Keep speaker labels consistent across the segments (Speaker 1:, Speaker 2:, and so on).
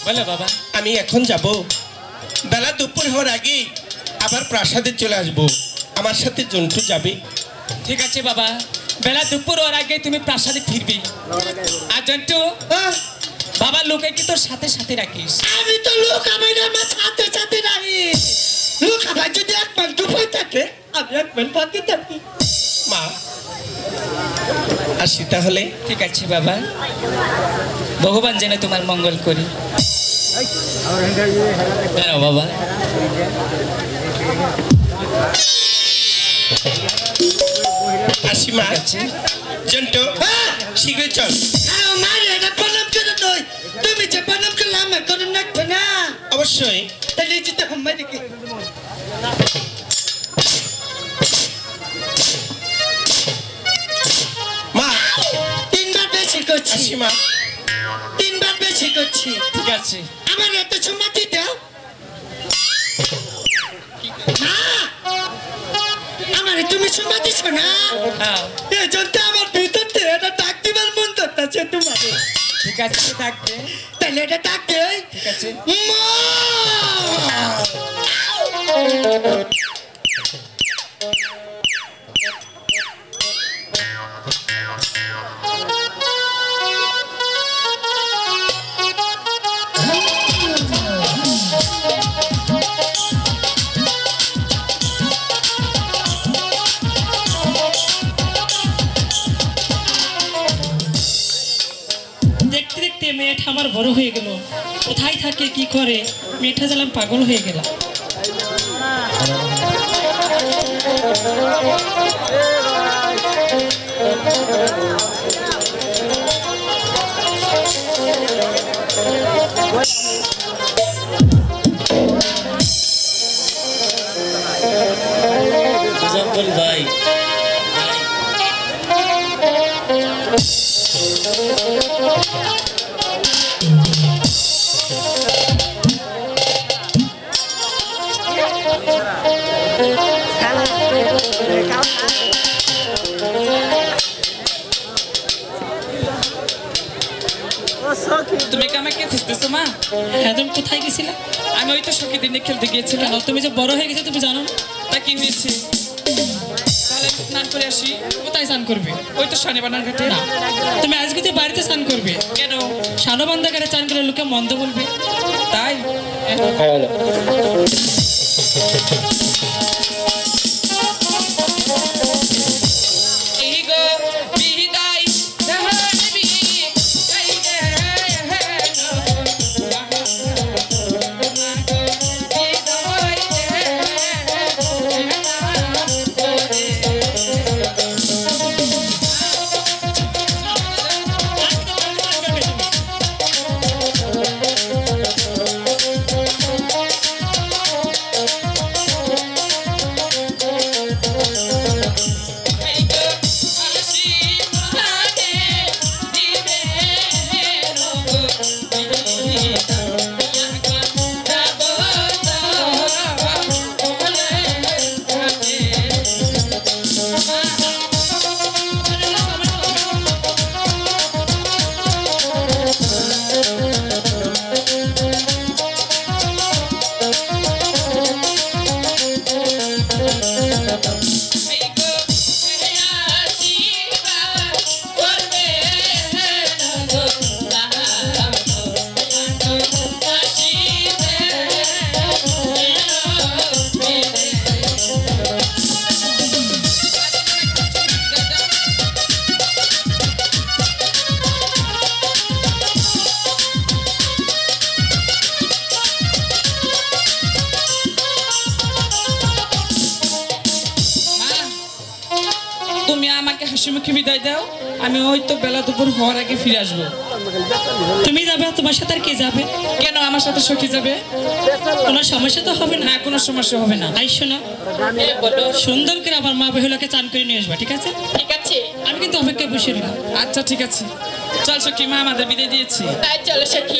Speaker 1: বলো বাবা।
Speaker 2: আমি এখন যাব, বেলা দুপুর হওয়ার আগে আবার প্রাসাদে চলে আসব। আমার সাথে জন্টু যাবে।
Speaker 1: ঠিক আছে বাবা, বেলা দুপুর হওয়ার আগে তুমি প্রাসাদে ফিরবি। আর জন্টু বাবা লোকে কি তোর সাথে সাথে রাখিস?
Speaker 3: আমি তো লোক আমার আমার সাথে সাথে রাখি। লোক আমার যদি এক মান দুপাই থাকে আমি এক মান ফাঁকি থাকি।
Speaker 2: মা আসি তাহলে।
Speaker 1: ঠিক আছে বাবা, ভগবান যেন তোমার মঙ্গল করি। বেরো বাবা।
Speaker 2: আসি মা। জন্টু শীঘ্রই চল।
Speaker 3: মারে এটা প্রণাম করে নয়, তুমি যে প্রণাম করলে আমার করে রাখবে না।
Speaker 2: অবশ্যই।
Speaker 3: তাহলে যেতে হবে দেখি।
Speaker 2: মা
Speaker 3: তিনবার বেশি করছি।
Speaker 2: আসি মা।
Speaker 3: তিনবার বেশি করছি।
Speaker 1: ঠিক আছে।
Speaker 3: আমার এত সুমতি দাও। আমার তুমি সুমতি শোনা।
Speaker 1: হ্যাঁ
Speaker 3: এই জন্য আমার ভিতর থেকে এটা ডাক দিবার মন করতেছে তোমার।
Speaker 1: ঠিক আছে, ডাকবে।
Speaker 3: তাহলে এটা ডাকে।
Speaker 1: ঠিক আছে।
Speaker 4: দেখতে দেখতে মেয়েটা আমার বড় হয়ে গেল। কোথায় থাকে কি করে মেয়েটা জ্বালাম পাগল হয়ে গেলাম।
Speaker 1: ভাই তুমি কি আমাকে খুঁজতেছো মা?
Speaker 4: হ্যাঁ, তুমি কোথায় গেছিলে?
Speaker 1: আমি ওই তো সখী দিনে খেলতে গিয়েছিলাম।
Speaker 4: কেন, তুমি যে বড় হয়ে গেছো তুমি জানো না?
Speaker 1: তা কি হয়েছে? তাহলে আমি স্নান করে আসি।
Speaker 4: কোথায় স্নান করবে?
Speaker 1: ওই তো শানেবানার ঘাটে।
Speaker 4: না, তুমি আজকে তো বাড়িতে স্নান করবে।
Speaker 1: কেন?
Speaker 4: শানবান্ধা ঘাটে স্নান করলে লোকে মন্দ বলবে।
Speaker 1: তাই এই গো বিদায় জাহানবী যাই রে তুমি আমাকে হাসি মুখে বিদায় দাও। আমি হয়তো বেলা দুপুর হওয়ার আগে ফিরে আসবো।
Speaker 4: তুমি যাবে, তোমার সাথে আর কে যাবে?
Speaker 1: কেন আমার সাথে সখী যাবে?
Speaker 4: কোনো সমস্যা তো হবে না?
Speaker 1: না, কোনো সমস্যা হবে না।
Speaker 4: আই শোনা,
Speaker 1: বলো।
Speaker 4: সুন্দর করে আমার মা বেহুলাকে চান করে নিয়ে আসবা, ঠিক আছে?
Speaker 1: ঠিক আছে।
Speaker 4: আমি কিন্তু অপেক্ষায় বসে রইলাম।
Speaker 1: আচ্ছা ঠিক আছে, চল সখী, মা আমাদের বিদায় দিয়েছি।
Speaker 5: তাই চলো সখী।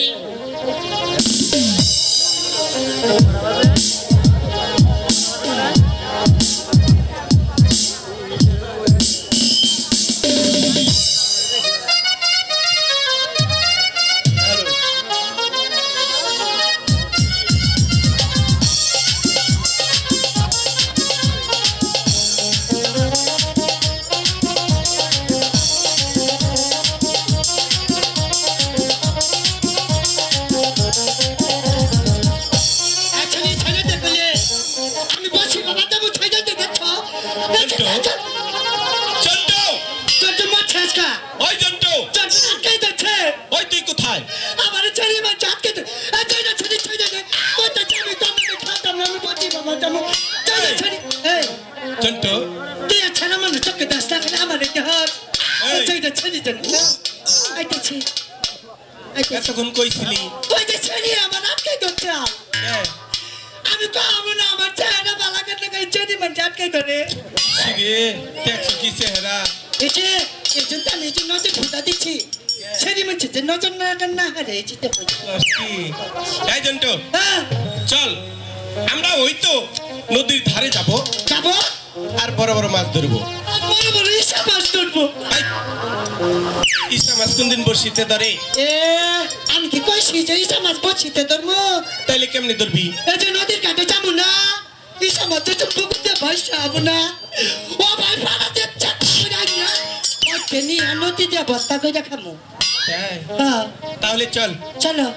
Speaker 2: জন্টু জন্টু
Speaker 3: জন্টু মাছ খা
Speaker 2: ওই জন্টু
Speaker 3: জন্টু আটকাই দিচ্ছে
Speaker 2: ওই তুই কোথায়
Speaker 3: আমার ছেড়ে মাছ আটকে দে তুই না ছেড়ে ছেড়ে দে ওই তো ছেড়ে আমি খাতাম না আমি বাঁচি বাবা যাবো ছেড়ে এই
Speaker 2: জন্টু
Speaker 3: তুই ছেড়ে মানে চোখে দাস না আমার এটা হাত ছেড়ে ছেড়ে জন্টু আইতেছি
Speaker 2: এতক্ষণ কইছিলি
Speaker 3: ওই যে ছেড়ে আমার আটকাই দিচ্ছে আমি তো আমার না আমার চেহারা বালা করতে গেলে ছেড়ে মানে আটকাই ধরে
Speaker 2: সিরে দেখছো কি চেহারা
Speaker 3: এই যে এই জন্য আমি যে নজর ফুটা দিচ্ছি ছেড়ে মানে যে নজর না না হারে যেতে বলি
Speaker 2: কি এই জন্টু
Speaker 3: হ্যাঁ
Speaker 2: চল আমরা ওই তো নদীর ধারে যাব
Speaker 3: যাবো
Speaker 2: আর বড় বড় মাছ ধরবো
Speaker 3: বড় বড় ইসা মাছ ধরবো
Speaker 2: এই, ইসা মাছ কোন দিন বড়শিতে ধরে
Speaker 3: এ আমি কি কইছি যে ইসা মাছ বছিতে ধরবো
Speaker 2: তাইলে কেমনে ধরবি
Speaker 3: এই যে নদীর ঘাটে যাবো না ইসা মাছ তো পুকুরতে ভাইসা যাবো না ও ভাই পাড়াতে চাপ করে আই না ওকে নিয়ে নদীতে বস্তা করে খামু
Speaker 2: হ্যাঁ
Speaker 3: হ্যাঁ
Speaker 2: তাহলে চল
Speaker 3: চলো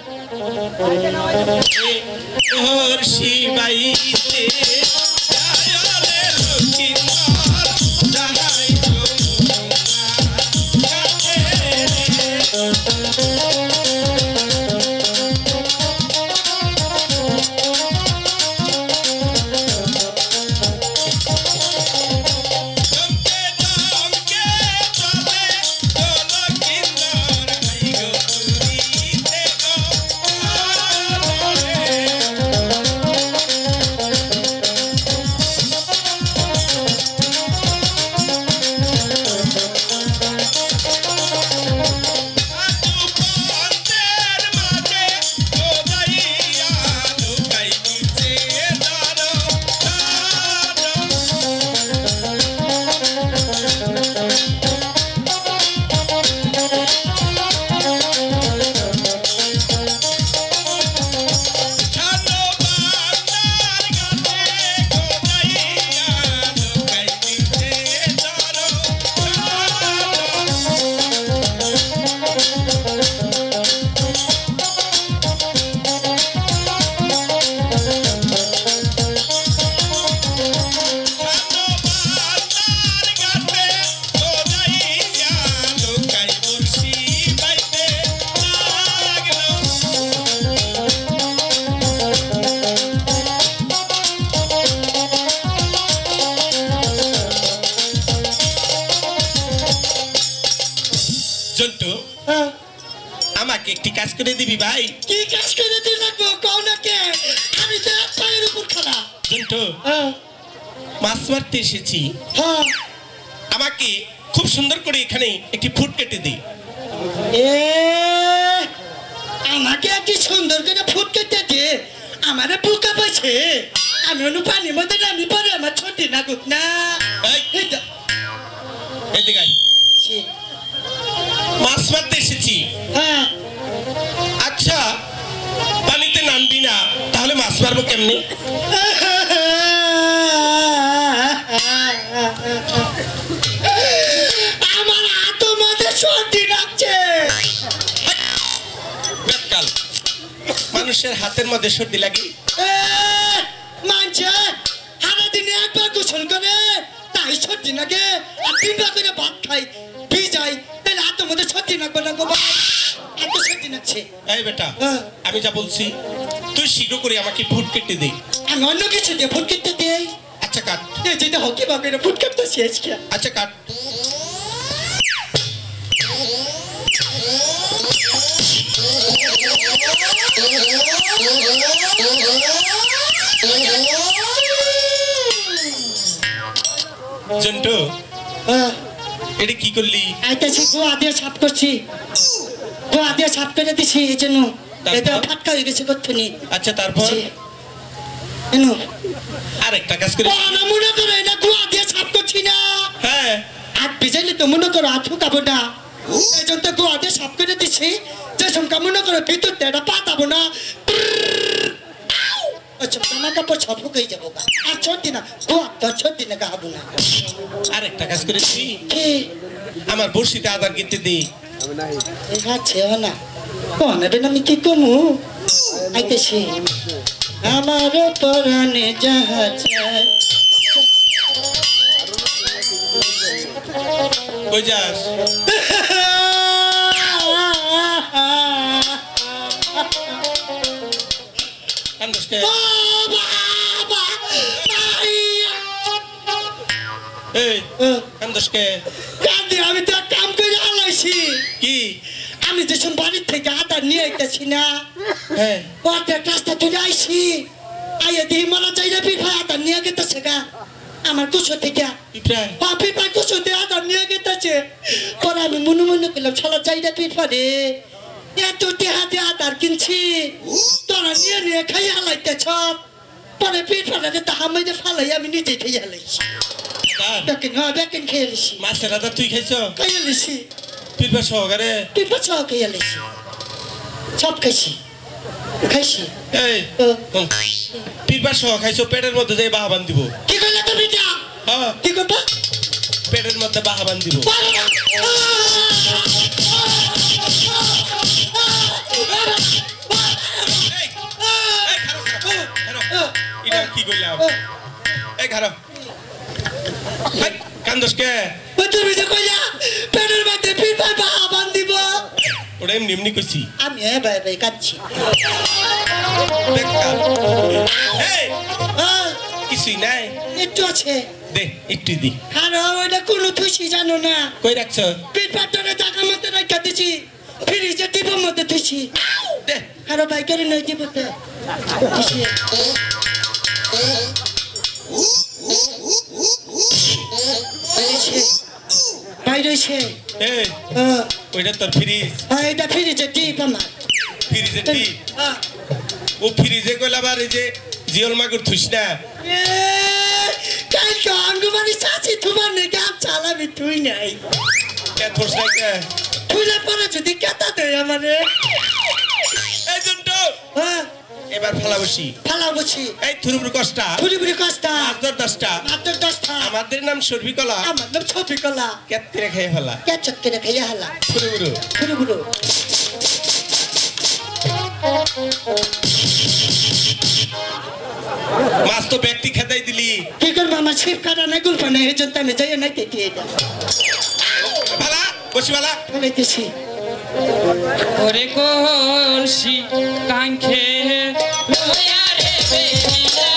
Speaker 2: ওর শিবাইতে জায়রে লক্ষ্মীন্দর যাহাই জন্টু
Speaker 3: হ্যাঁ
Speaker 2: আমাকে একটি কাজ করে দিবি ভাই
Speaker 3: কি কাজ করে দিয়ে রাখবো কও না কে আমি তো এক পায়ের উপর খাড়া
Speaker 2: জন্টু
Speaker 3: হ্যাঁ
Speaker 2: মাছ মারতে এসেছি
Speaker 3: হ্যাঁ
Speaker 2: আমাকে খুব সুন্দর করে এখানে একটি ফুট কেটে দে
Speaker 3: এ আমাকে কি সুন্দর করে ফুট কেটে দে আমারে বুকা পাইছে আমি অনু পানির মধ্যে নামি পরে আমার ছোটি না গুত না
Speaker 2: এই,
Speaker 3: এই তো,
Speaker 2: এদিকে আয়।
Speaker 3: ছি,
Speaker 2: মাছ মারতে এসেছি
Speaker 3: হ্যাঁ
Speaker 2: আচ্ছা পানিতে নামবি না তাহলে মাছ মারবো কেমনে
Speaker 3: আমার হাত মধ্যে সর্দি লাগছে
Speaker 2: বেকাল মানুষের হাতের মধ্যে সর্দি লাগে
Speaker 3: মানছে সারা দিনে একবার গোসল করে তাই সর্দি লাগে আর তিনবার করে ভাত খাই ভিজাই তাহলে হাতের মধ্যে সর্দি লাগবে না গো ভাই এত সর্দি লাগছে
Speaker 2: এই বেটা
Speaker 3: হ্যাঁ।
Speaker 2: আমি যা বলছি তুই শীঘ্র করে আমাকে ফুট কেটে দে
Speaker 3: আমি অন্য কিছু দিয়ে ফুট কেটে দেই
Speaker 2: আচ্ছা কাট
Speaker 3: যেটা হকি বাগের ফুট কাটতে শেষ কে
Speaker 2: আচ্ছা কাট জন্টু এটা কি করলি
Speaker 3: আইতেছি গোয়া দিয়ে সাফ করছি গোয়া দিয়ে সাফ করে দিছি এই জন্য
Speaker 2: তারপর?
Speaker 3: এটা ফাটকা হয়ে গেছে করতেনি
Speaker 2: আচ্ছা তারপর
Speaker 3: এনো
Speaker 2: আরেকটা কাজ করে
Speaker 3: না মনে করো এটা গোয়া দিয়ে সাফ করছি না
Speaker 2: হ্যাঁ
Speaker 3: হাত ভিজাইলে তো মনে করো হাত ফুকাবো না এই জন্য তো গোয়া দিয়ে সাফ করে দিছি যে সংখ্যা মনে করো ভিতর এটা পাতাবো না আচ্ছা জামা কাপড় সব ফুকাই যাবো গা আর সর্দি না গোয়া তো সর্দি না গাবো না
Speaker 2: আরেকটা কাজ করেছি
Speaker 3: কি
Speaker 2: আমার বড়শিতে আদার গেতে দে
Speaker 3: আছে না ও নেবেন আমি কি কমু আইতেছি আমার পরাণে যাহা চায়
Speaker 2: কই যাস কান্দসকে এই কান্দসকে
Speaker 3: আমি তো কাম করে আলাইছি
Speaker 2: কি
Speaker 3: আমি যখন বাড়ির থেকে আদা নিয়ে আইতেছি না
Speaker 2: হ্যাঁ
Speaker 3: অর্ধেক রাস্তা তুলে আইছি আইয়া দিয়ে মারা যাই না পিঠা আদা নিয়ে গেতেছে গা আমার কুশো থেকে
Speaker 2: পিঁপড়ায়
Speaker 3: পিঠা কুশোতে আদা নিয়ে গেতেছে পরে আমি মনে মনে করলাম ছাড়া যাই না পিঠা রে এত দেহাতে আদার কিনছি তোরা নিয়ে নিয়ে খাই হালাইতেছ পরে পিঠাটাতে তাহা মাইনে ফালাই আমি নিজে খেয়ে হালাইছি বেকিন খেয়ে এলিছি
Speaker 2: মাছের আদা তুই খাইছ
Speaker 3: খাই এলিছি
Speaker 2: পিঁপড়া সহকারে
Speaker 3: পিঠা সহ খেয়ে এলিছি সব খাইছি খাইছি
Speaker 2: এই পিঁপড়া সহ খাইছ পেটের মধ্যে যাই বাহাবান দিব
Speaker 3: কি করলে তুমি যা
Speaker 2: হ্যাঁ
Speaker 3: কি করবা
Speaker 2: পেটের মধ্যে বাহাবান দিব এটা কি করলাম এই খারাপ কান্দসকে
Speaker 3: তুমি যে কইলা পেটের মধ্যে পিঠা বাহাবান দিব
Speaker 2: ওটা এমনি এমনি করছি
Speaker 3: আমি ভাই ভাই কাঁদছি
Speaker 2: কিছুই নাই
Speaker 3: একটু আছে
Speaker 2: দে একটু দি
Speaker 3: আর ওইটা কোনো থুসি জানো না
Speaker 2: কই রাখছ
Speaker 3: পেট পাটরে টাকা মতো রাখা দিছি ফ্রিজে টিপের মধ্যে থুসি
Speaker 2: দে
Speaker 3: আর ভাই করে নই টিপতে ভাই রয়েছে
Speaker 2: এই ওইটা তোর ফ্রিজ
Speaker 3: এটা ফ্রিজে টিপ আমার
Speaker 2: ফ্রিজে টি ও ফ্রিজে কইলা আবার এই যে জিওল মাগুর থুস না
Speaker 3: কালকে আঙ্গুমারি চাচি তোমার নাকি আম চালাবি তুই নাই
Speaker 2: কে থুস না কে
Speaker 3: তুইলে পরে যদি কেতা দেয় আমারে
Speaker 2: এই জন্টু
Speaker 3: হ্যাঁ
Speaker 2: এবার ফালা বসি
Speaker 3: ফালা বসি
Speaker 2: এই থুরুবুরু কষ্টা
Speaker 3: ফুলিবুরি কষ্টা
Speaker 2: মাদর দশটা
Speaker 3: মাত্র 10টা
Speaker 2: আমাদের নাম সর্বিকলা
Speaker 3: আমার নাম ছবি কলা
Speaker 2: কেত্তে রেখে ফেলা
Speaker 3: কে চটকে রেখে হালা
Speaker 2: থুরুবুরু
Speaker 3: ফুলিবুরু
Speaker 2: মাছ তো ব্যক্তি খেতাই দিলি
Speaker 3: কি করবো আমার ছিপ কাটা নাই গুলপা নাই এই জন্য আমি যাই নাই দেখি এটা
Speaker 2: ভালা বসি ভালা
Speaker 3: ফেলাইতেছি
Speaker 1: ওরে কলসি কাঙ্ক্ষে লয়া রে বেলা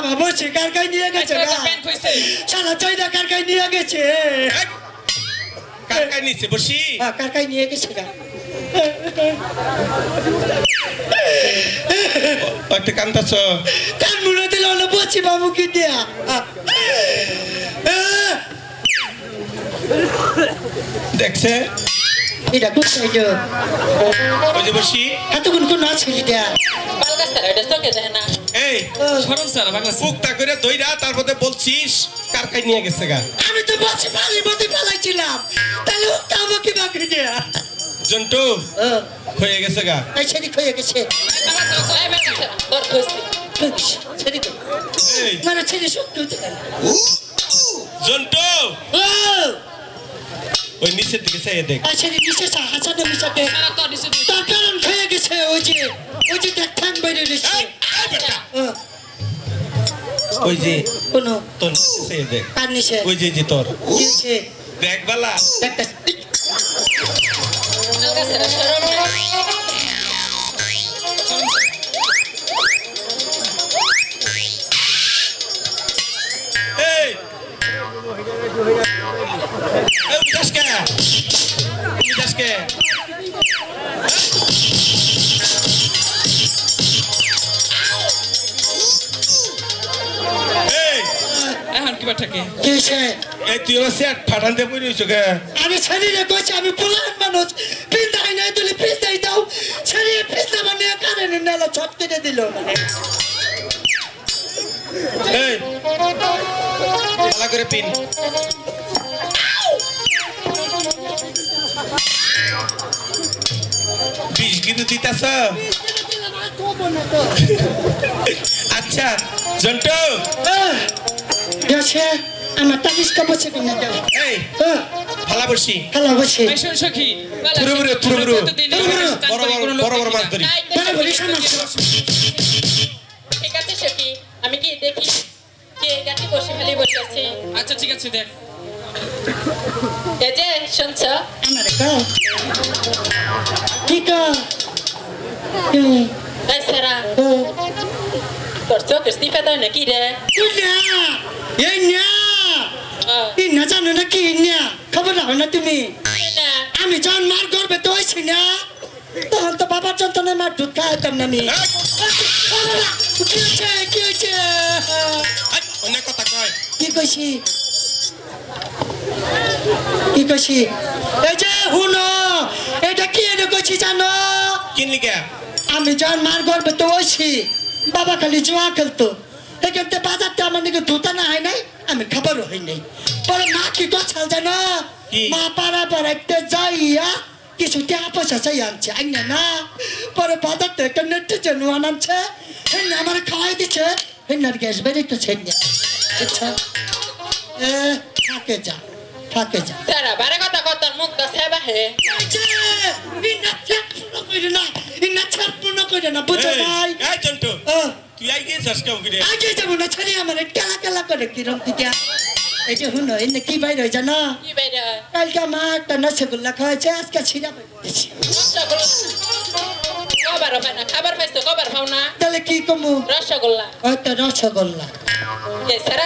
Speaker 3: বসে কারকাই নিয়ে গেছে না
Speaker 1: প্যান্ট হইছে
Speaker 3: শালা চৈদা কারকাই নিয়ে গেছে
Speaker 2: কার নিচে বসি
Speaker 3: কারকাই নিয়ে গেছে গা
Speaker 2: একটা কান্দাছ
Speaker 3: কান মুড়ে দিল হলো বসি বাবু কি দিয়া
Speaker 2: দেখছে
Speaker 3: এটা কোথায় যে
Speaker 2: ওই যে বসি
Speaker 3: এতক্ষণ কোন আছে এটা
Speaker 2: এই
Speaker 1: সরল স্যার বাংলা
Speaker 2: পুকটা করে দইরা তারপরে বলছিস কারকাই নিয়ে গেছে গা
Speaker 3: আমি তো বসে পালির মধ্যে পালাইছিলাম তাহলে আমাকে বাকরি দেয়া
Speaker 2: জন্টু হয়ে গেছে গা
Speaker 3: এই সেদিক হয়ে গেছে সেদিক
Speaker 2: এই
Speaker 3: মানে ছেলে শক্তি হতে গেল
Speaker 2: জন্টু ওই নিচের দিকে চাইয়ে দেখ
Speaker 3: সেদিক নিচে হাসানো মিশাতে তার কারণ হয়ে গেছে ওই যে দেখ ঠ্যাং বেরিয়ে রয়েছে
Speaker 2: ওই যে
Speaker 3: কোনো
Speaker 2: তোর নিচে চাইয়ে দেখ
Speaker 3: কার নিচে
Speaker 2: ওই যে তোর
Speaker 3: দিয়েছে
Speaker 2: দেখ বালা
Speaker 3: একটা
Speaker 2: এই উদাসকে
Speaker 1: এখন কি বাটাকে
Speaker 3: দিয়েছে
Speaker 2: এই তুই হচ্ছে ফাটান দিয়ে পড়ে রয়েছো কে
Speaker 3: আমি ছেড়ে কইছি আমি পোলার মানুষ পিন্দাই নাই তুলি পিন্দাই দাও ছেড়ে পিন্দা মানে কারণে নালা ছট কেটে দিল মানে
Speaker 2: এই ভালো করে পিন বিষ কিন্তু দিতাছ আচ্ছা জন্টু
Speaker 3: দেশে আমার তাবিজটা বসে কিনা দাও
Speaker 2: এই ভালো বসি
Speaker 3: খেলা বসে
Speaker 1: এই শুন সখী
Speaker 2: থুরুবুরু বড় বড় মাছ ধরি
Speaker 3: বলে বলি সমস্যা
Speaker 5: ঠিক আছে সখী আমি কি দেখি কে গাটি বসে ফেলে বসে আছে
Speaker 1: আচ্ছা ঠিক আছে দেখ
Speaker 5: এই যে শুনছ
Speaker 3: আমার কাও ঠিক
Speaker 5: এই সারা তোর চোখ স্নিফে দেয় নাকি রে
Speaker 3: এই না এই না জানো না কি না খবর রাখো না তুমি
Speaker 5: না
Speaker 3: আমি যখন মার করবে তো হয়েছি না তখন তো বাবার যন্ত্রণায় মার দুধ খাওয়াতাম না আমি কি হয়েছে
Speaker 2: অনেক কথা কয়
Speaker 3: কি কইছি এই যে হুনো এটা কি এনে কইছি জানো
Speaker 2: কিনলি কে
Speaker 3: আমি যখন মার করবে তো হয়েছি বাবা খালি জুয়া খেলতো এখানতে বাজারতে আমার দিকে ধুতা না হয় নাই আমি খাবারও হয় নাই পরে মা কি গছাল জানো
Speaker 2: কি?
Speaker 3: মা পাড়া পাড়াইতে যাইয়া কিছু টাকা পয়সা চাই আনছে আইনা না পরে বাজার থেকে নেটে যে নোয়ান আনছে হেন আমার খাওয়াই দিচ্ছে হেনার গ্যাস বেরিয়েছে আচ্ছা থাকে যা
Speaker 5: সারা বারে কথা কত মুখ তো সেবা হে
Speaker 3: বুঝো ভাই
Speaker 2: এই জন্টু তুই আই গেছিস কেউ করে
Speaker 3: আগে যাবো না ছাড়ি আমার কেলা কেলা করে কিরম দিটা এই যে হুনো এনে কি বাইরে জানো
Speaker 5: কি বাইরে
Speaker 3: কালকে মা একটা রসগোল্লা খাওয়াছে আজকে ছিঁড়া পাইছি
Speaker 5: কবার হয় না খাবার পাইছো কবার পাও না
Speaker 3: তাহলে কি কমু
Speaker 5: রসগোল্লা
Speaker 3: হয়তো রসগোল্লা
Speaker 5: এই সারা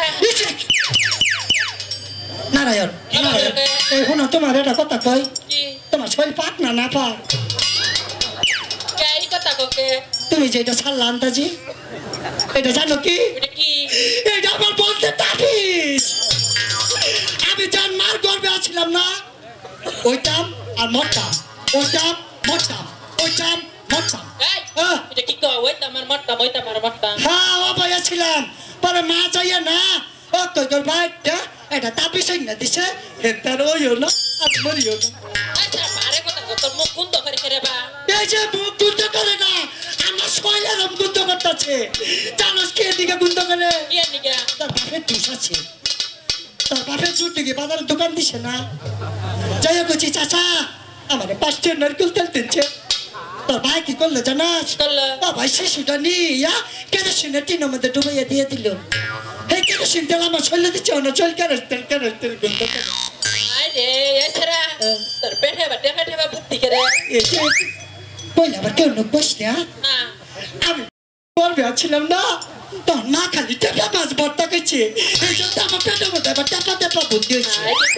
Speaker 3: নারায়ণ এই হুনো তোমার এটা কথা কই
Speaker 5: কি
Speaker 3: তোমার শরীর পাক না পাক
Speaker 5: কে এই কথা কোকে
Speaker 3: তুমি যে এটা ছাড়লা আন্দাজি এটা জানো কি
Speaker 5: এটা কি
Speaker 3: এটা আমার বলতে তাবিজ আমি যান মার গর্বে আছিলাম না ওইটাম আর মরতাম ওইটাম মরতাম
Speaker 5: এই এটা কি কও ওই তো আমার মট্টা
Speaker 3: হ্যাঁ ও ভাইয়া ছিলাম পরে মা যাইয়া না ও তোর ভাইটা এটা তাবিজ না দিছে হেতার ওইও না আর মরিও না
Speaker 5: আচ্ছা বারে কথা কত মুখ কুন্দ করে করে বা
Speaker 3: এই যে মুখ গুন্দ করে না আমার শরীরের গুন্দ করতেছে জানোস কে দিকে গুন্দ করে
Speaker 5: কি নিগা
Speaker 3: তার বাপের দোষ আছে তার বাপের জুট দিকে বাজারের দোকান দিছে না যাই বলছি চাচা আমার 5টা নারকেল তেল দিচ্ছে তোর ভাই কি করলো জানাস
Speaker 5: করলো?
Speaker 3: ও ভাই শিশুটা নিয়া কেরোসিনের টিনের মধ্যে ডুবাইয়া দিয়ে দিল এই কেরোসিন তেল আমার শরীরে দিচ্ছে অন্য চল কেরোসিন গুন্দ করে
Speaker 5: আই রে এছরা তোর পেটে বা বুদ্ধি করে
Speaker 3: এই যে বলে আবার কেউ লোক বসতে
Speaker 5: না
Speaker 3: আমি তোর ছিলাম না তো না খালি টেপা মাছ ভর্তা খেয়েছে এই জন্য আমার পেটের মধ্যে আবার টেপা টেপা বুদ্ধি হয়েছে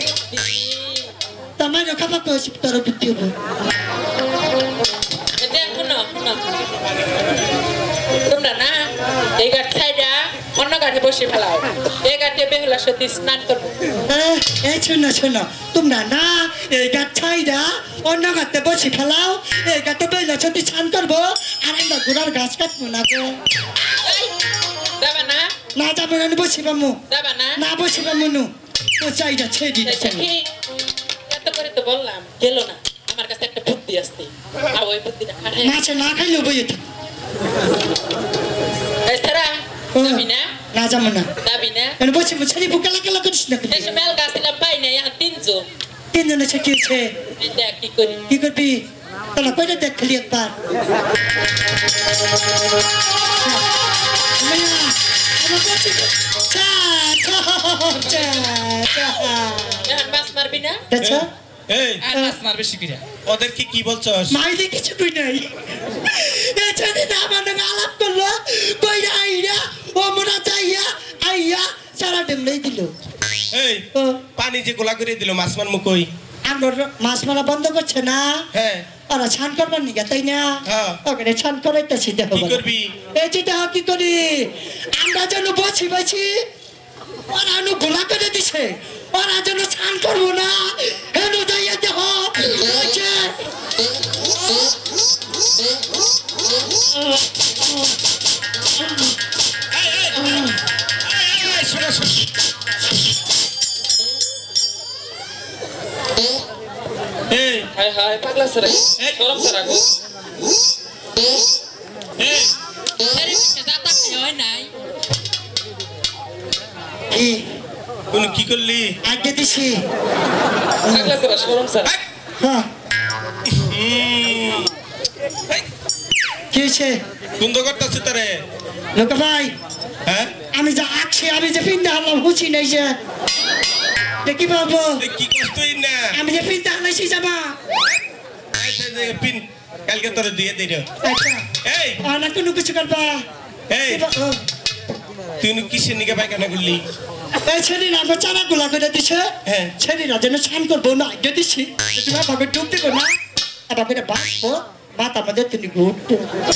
Speaker 3: তার মানে খাবার করেছি তোর বুদ্ধি হবে
Speaker 5: তোমরা না এই গাছ ছাইডা অন্য গাছে বসে ফেলাও এই গাছে বেহুলা সতী স্নান করবো
Speaker 3: এই শোনো শোনো তোমরা না এই গাছ ছাইডা অন্য গাছে বসে ফেলাও এই গাছে বেলা সত্যি স্নান করবো আর আমরা ঘোড়ার গাছ কাটবো না গো
Speaker 5: যাবা না
Speaker 3: না যাবো না বসি পামু
Speaker 5: যাবা না
Speaker 3: না বসি পামু নু তো চাইটা ছেড়ে দিচ্ছে
Speaker 5: এত করে তো বললাম গেল না আমার কাছে একটা বুদ্ধি আসছে আর ওই বুদ্ধিটা খাটাই
Speaker 3: মাছে না খাইলেও বইয়ে থাক
Speaker 5: এছাড়া যাবি না
Speaker 3: না যাবো না
Speaker 5: যাবি না
Speaker 3: মানে বসে ছেড়ে বুকালা কালা করিস না
Speaker 5: এসে মেল গাছ দিলাম পাই না এখন তিনজন
Speaker 3: তিনজনে সে কি হয়েছে
Speaker 5: দেখ কি করি
Speaker 3: কি করবি তোরা কইটা দেখ খালি একবার
Speaker 5: এখন মাছ মারবি না
Speaker 3: আচ্ছা
Speaker 2: এই
Speaker 1: আর মাছ মারবে শিখিরা
Speaker 2: ওদেরকে কি বলছস
Speaker 3: মাইলে কিছু কই নাই এছাড়া না আমার নামে আলাপ করলো কইরা আইয়া ও মোরা চাইয়া আইয়া সারা ডেমলাই দিল
Speaker 2: এই পানি যে গোলা করে দিল মাছ মার মুকই
Speaker 3: আমরা মাছ মারা বন্ধ করছে না
Speaker 2: হ্যাঁ
Speaker 3: ওরা ছান করবার নিগা তাই না
Speaker 2: হ্যাঁ।
Speaker 3: ওখানে ছান করাইতেছি দেখো
Speaker 2: কি করবি
Speaker 3: এই যে দেখো কি করি আমরা যেন বসি বসি ওরা আনু গোলা করে দিছে ওরা যেন ছান করবো না হেনু যাইয়া দেখো ওই যে
Speaker 2: শোনা শোনা এই
Speaker 5: হায় হায় পাগলা সরাই গরম সরা গো
Speaker 2: এই
Speaker 5: আরে যাতা হয় নাই
Speaker 3: কি
Speaker 2: কোন কি করলি
Speaker 3: আগে দিছি
Speaker 5: পাগলা সরা গরম সরা
Speaker 3: হ্যাঁ কি হয়েছে
Speaker 2: কুন্দ করতেছে তারে
Speaker 3: লোক ভাই
Speaker 2: হ্যাঁ
Speaker 3: আমি যা আছি আমি যে পিন্ডা হারলাম হুচি নাই যে দেখি বাবু
Speaker 2: এই কি কষ্টই না
Speaker 3: আমি যে পিন্ডা হারলাইছি যাবা
Speaker 2: পিন কালকে তোরে দিয়ে দিল
Speaker 3: আচ্ছা
Speaker 2: এই
Speaker 3: না কোনো কিছু করবা
Speaker 2: এই তুই কিসের নিকে পায়খানা করলি
Speaker 3: এই ছেলেরা আমার চারা গুলা করে দিছে
Speaker 2: হ্যাঁ।
Speaker 3: ছেলেরা যেন স্নান করবো না আগে দিছি তোমার ভাবে ডুব দিবো না আর ভাবে বাঁচবো মাথা আমাদের তুমি ঘুরতো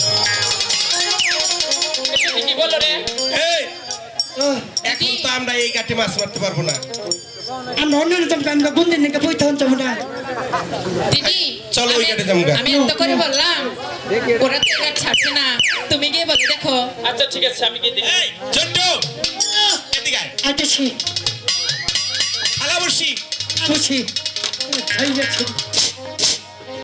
Speaker 5: কি বলো রে
Speaker 2: এই এখন তো আমরা এই ঘাটে মাছ মারতে পারবো না
Speaker 3: আমরা অন্য আমরা বন্ধুর নিকে বইতে হতে না
Speaker 5: দিদি
Speaker 2: চলো ওই ঘাটে যাবো গা।
Speaker 5: আমি এত করে বললাম ওরা তো এবার ছাড়ছে না তুমি গিয়ে বলে দেখো আচ্ছা ঠিক আছে আমি গিয়ে দেখি
Speaker 2: এই জন্টু এদিকে আয়
Speaker 3: আইতেছি
Speaker 2: আলা বসি
Speaker 3: বসি এই যাচ্ছে